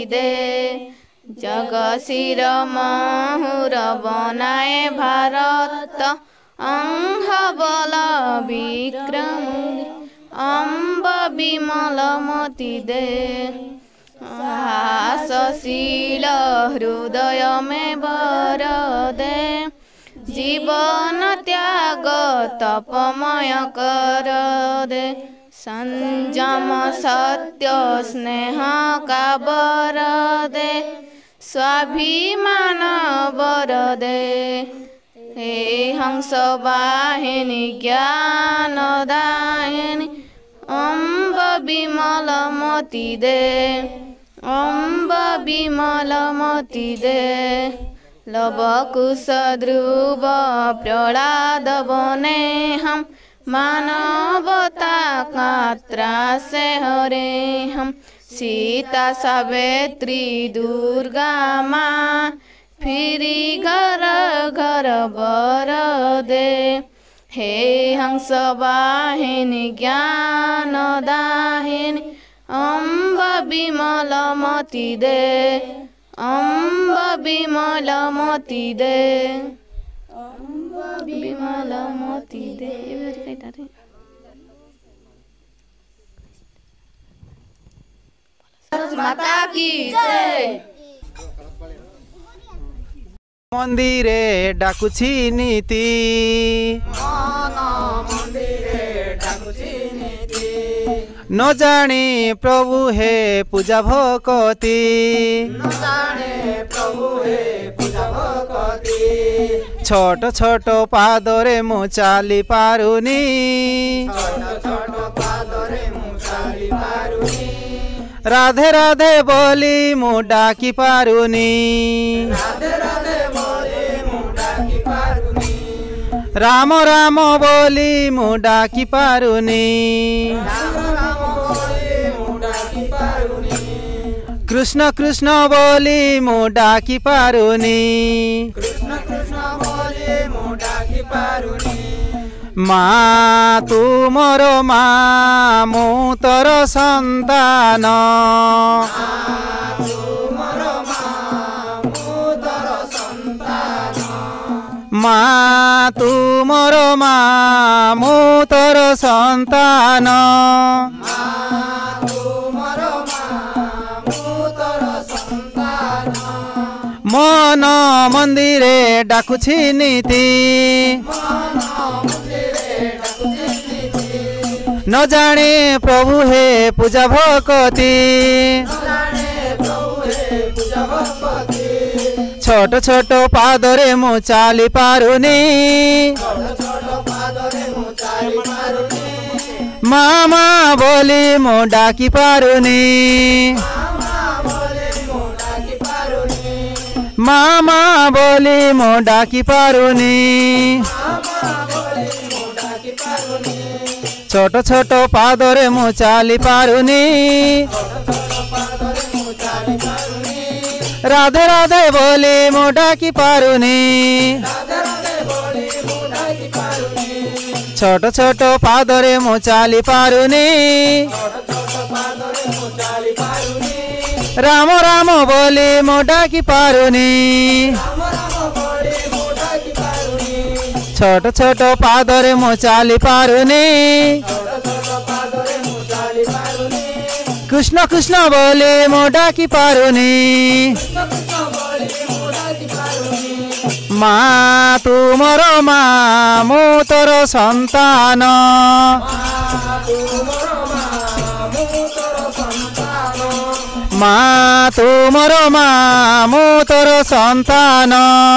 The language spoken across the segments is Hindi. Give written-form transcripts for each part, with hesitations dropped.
दे। जग शिर महुर बनाए भारत अंह बल विक्रम अम्ब विमल मति दे। हासशील हृदय में वर दे। जीवन त्याग तपमय कर दे। संयम सत्य स्नेह का बर दे। स्वाभिमान बर दे। हे हंस वाहिनी ज्ञान दायिनी अम्ब विमल मति दे। अम्ब विमल मति दे। लव कुश ध्रुव प्रहलाद बने हम मानवता कात्रा से हरे हम। सीता सावित्री दुर्गा माँ फिरी घर घर बर दे। हे हंस वाहिनी ज्ञान दाहिनी अम्ब विमल मति दे। अम्ब विमल मति दे। अम्ब विमल मति दे। माता की जय। मंदिरे डाकुछि नीति न जाने प्रभु हे पूजा भक्ति। छोट छोट पादरे मु चाली पारुनी। राधे राधे बोली मु डाकी पारुनी। राम राम बोली मु डाकी पारुनी। कृष्ण कृष्ण बोली मु डाकी पारुनी। माँ तू मोरो माँ मु तोर संतान। माँ तू मोरो माँ मु तोर संतान। मन मंदिरे डाकुछि नीति न जाने प्रभु हे पूजा भक्ति। छोट छोट पादरे मु चाली पारुनी। मामा बोली मु डाकी पारुनी। मामा बोली मु डाकी पारुनी। छोट छोट पादरे मु चाली पारुनी। राधे राधे बोली मु डाकी पारुनी। छोट छोट पादरे मु चाली पारुनी। राम राम बोली मु डाकी पारुनी। छोट छोट पादरे मु चाली पारुनी। कृष्ण कृष्ण बोली मु डाकी पारुनी। माँ तू मोरो माँ मु तोर संतान। माँ तू मोरो माँ मु तोर संतान।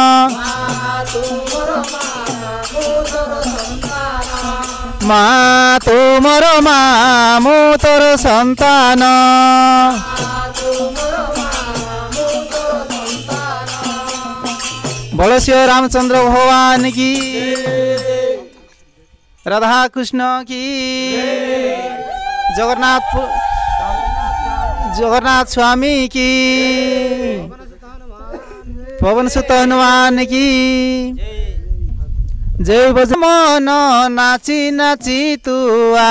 माँ तू मोरो माँ मु तोर संतान। बोलो श्री रामचंद्र भगवान की। राधा कृष्ण की। जगन्नाथ स्वामी की। पवन सुत हनुमान की जय। बज मन नाची नाची तुआ।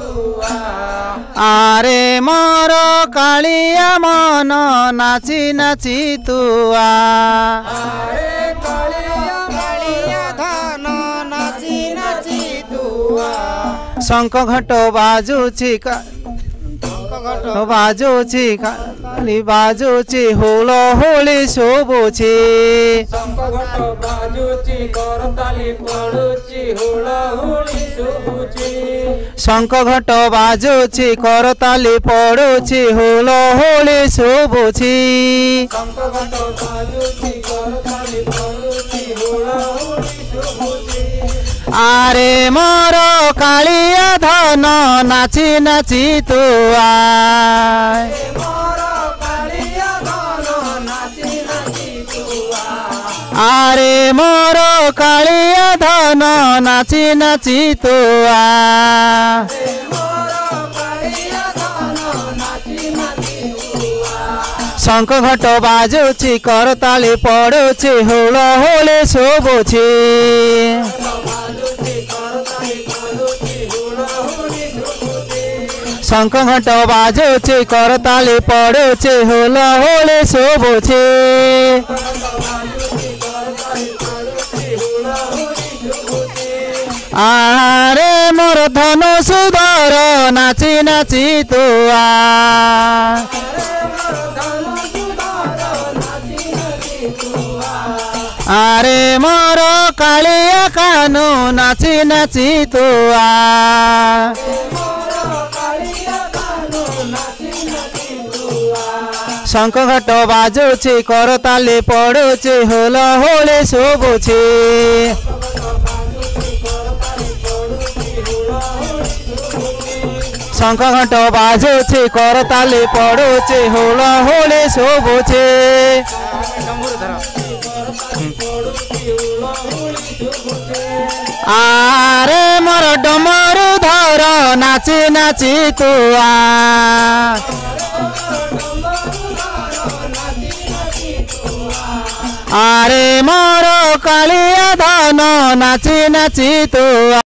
आरे मोर कालिया मन नाची नाची तुआ शंख घंट बाजुची बाजुची काली बाजुची हुल होली शोभुची शंख घंट बाजुची करताली पड़ुची हुल होली शोभुची आरे मोर कालिया धन नाची नाची तुआ आरे मोर कालिया धन नाची नाची तुआ शंख घंट बाजुची करताली पड़ुची हुल होली शोभुची शंख घंट बाजुची करताली पड़ुची हुल होली शोभुची आरे मोर धनु सुधर नाची नाची तुआ आरे मोर कालिया कानू नाची नाची तुआ शंख घंट बाजुची करताली पड़ुची हुल होली शोभुची शंख घंट बाजुची करताली पड़ुची हुल होली शोभुची आरे मोर डमरू धर नाची नाची तुआ आरे मोर कालिया धन नाची नाची तुआ।